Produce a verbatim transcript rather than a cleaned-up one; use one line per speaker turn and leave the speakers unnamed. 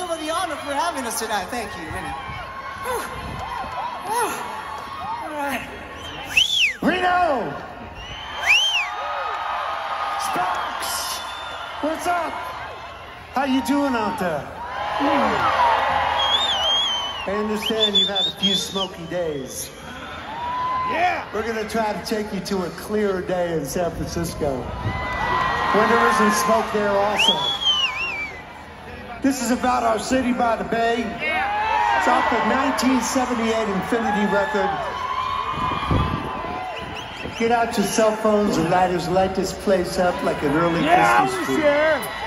some of the honor for having us tonight. Thank you. Really. All right.
Reno! Sparks! What's up? How you doing out there? I understand you've had a few smoky days. Yeah! We're gonna try to take you to a clearer day in San Francisco, when there isn't smoke there also. This is about our city by the bay. It's off the nineteen seventy-eight Infinity record. Get out your cell phones and lighters, light this place up like an early
yeah,
Christmas tree.
Yeah,